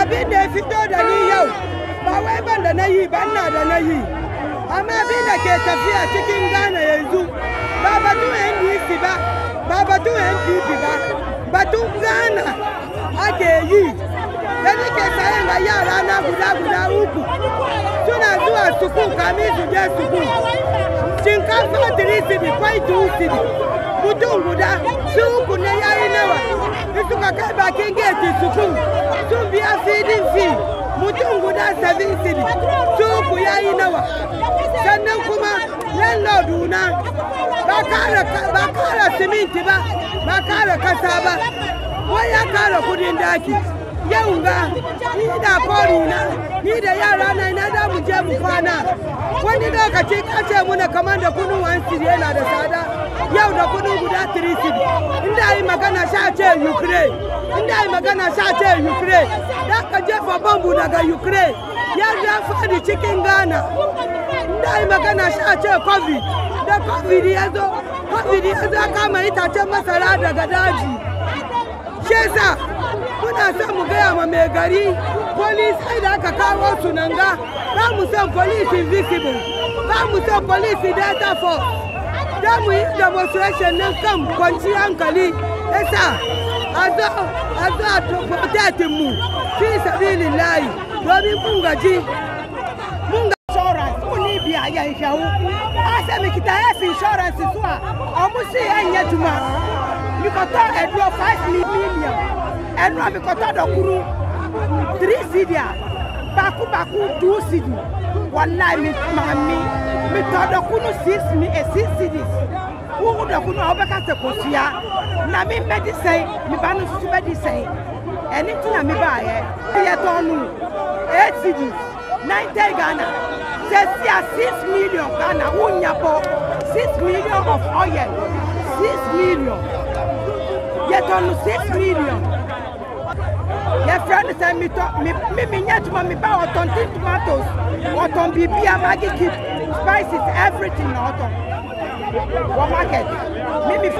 bi de fito da ni yau ba wai ban da nayi ban na da nayi amma bi da ke tafiya cikin Ghana yanzu ba batun NDC ba ba batun NPP ba batun Ghana ake yi da nake sayan ga yara na guda uku suna zuwa suku kamin su je suku shinkafa 3 cedi kwai 2 cedi mutum guda su uku ne yayi nawa suka kai bakin gate suku sun biya feeding fee mutum guda 7 cedi su uku yayi nawa sannan kuma landlord na ba kara siminti ba ba kara kasa ba wai ya kara kudin daki yau ga ni da kori na ni da yara na ina da mu je mu kwana wani lokaci kace muna kamar da kunu 1 cedi yana da tsada yau da kunu guda 3 cedi inda yi magana sha ce Ukraine inda yi magana sha ce Ukraine da ka jefa bombu daga Ukraine ya ja fadi cikin Ghana inda yi magana sha ce COVID da COVID ya zo kama itacen masara daga daji shesa muna son mu gaya ma mai gari police sai da aka kawo su nan ga ba mu son police invisible ba mu son police data force da mu yi demonstration nan kan kwanci hankali yasa a zo a protect mu fi sabilillahi domin mun gaji insurance mun ni biya ya shawo ase mi kita yes insurance so a omusi anya juma mi ko to edro 5 million enu mi ko to dokuru 3 cedi baku 2 cedi wallahi mi mami mi to dokunu 6 cedi wo dokunu obeka se kosia na mi medicine mi banu su medicine eni ti na mi ba ye to nu 8 cedi 90 Ghana say 6 million Ghana unyapo 6 million of oil 6 million yet on 6 million your friend say me nyatuma me buy on tomatoes what on bibia maggi keep spices everything auto what market me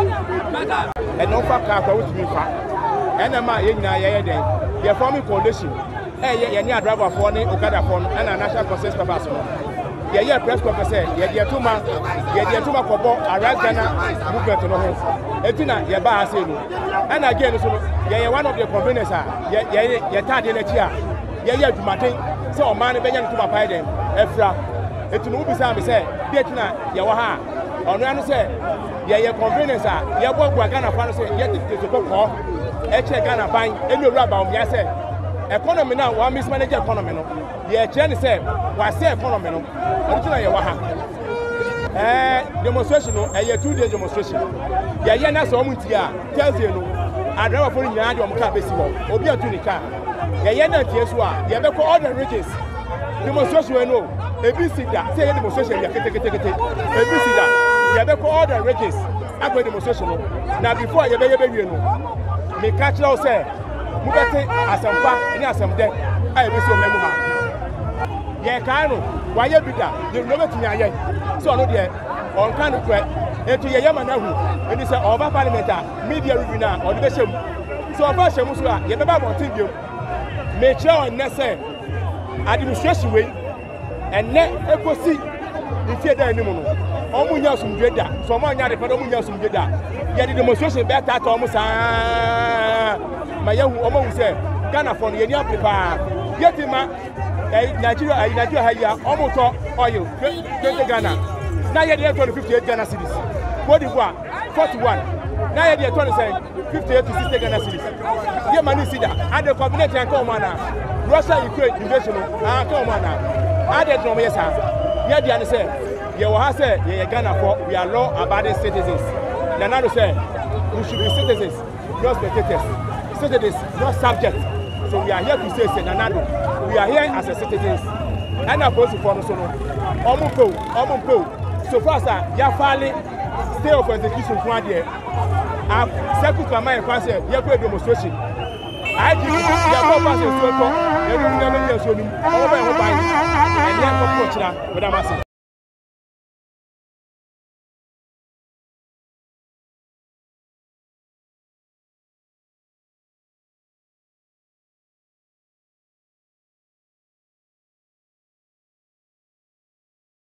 and no fa ka with me fa and ma ye nyina ye den ye forming coalition ye ni driver for ni okada for and national consensus purpose ye press conference ye de tuma kobo arrive Ghana movement no ho etina ye ba ase no and again so ye one of the conveners ye tade na chi a ye adwumaden se o man be nya tuma pai dem efra etinu bi sa me se de etina ye wo ha onu anu se ye conveners ye gbogbo Ghana fa no se ye de ko e che Ghana ban enu owura ba o me se economy now one mismanage economy no ye change say wa say economy no original ye wa ha demonstration no 2-day demonstration ye na so omunti a Thursday no adrawa for nyina de omka besi wo obi atu ni ka ye na tie so a ye be ko all the regions demonstration no ebi sida say demonstration ye kete ebi sida ye be ko all the regions agbo demonstration no na before ye be wie no me catch law say mubete asampa ni asamde ai be so memu ha ye kan no wa ye bida ye no betumi aye so no de on kan no kwe etu ye yama na hu eni se oba parliament media review na o de be shem so oba shem so a ye be ba montin biom me che on ne se administration we enne ekosi ifie da ni mu no omunya sumdwe da so mo anya de fa omunya sumdwe da ye de demonstration be ta ta omu saa mayahu omo say Ghana for ye ni aprepa yetima Nigeria haya omo to oil 20 Ghana na ye dey 58 Ghana cedis Cote d'Ivoire 41 na ye dey 58 to 60 Ghana cedis ye mani sida and the cabinet and come na Russia Ukraine invasion come na ade drum yes ye dey an say ye wo ha say ye Ghana for we are law abiding citizens na now say we should be citizens not spectators. Citizens, not subjects. So we are here to say, Nanado, we are here as a citizens. And I'm going to follow Omuko. So far, sir, you are filing stay of execution for 1 year. Circuit Command and Council, you have a demonstration. I give you a purpose to you. You will never be a son. And you have a coach now, Madam Massey.